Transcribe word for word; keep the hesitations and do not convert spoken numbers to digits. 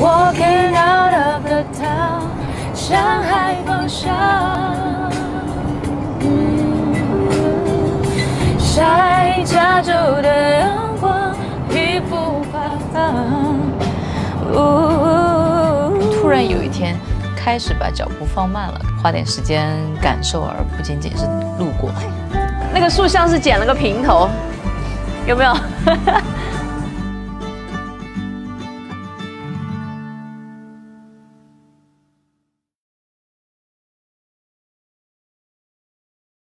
Walking out of the town， 向海方向。晒加州的阳光，皮肤发烫。 突然有一天，开始把脚步放慢了，花点时间感受，而不仅仅是路过。 那个树像是剪了个平头，有没有？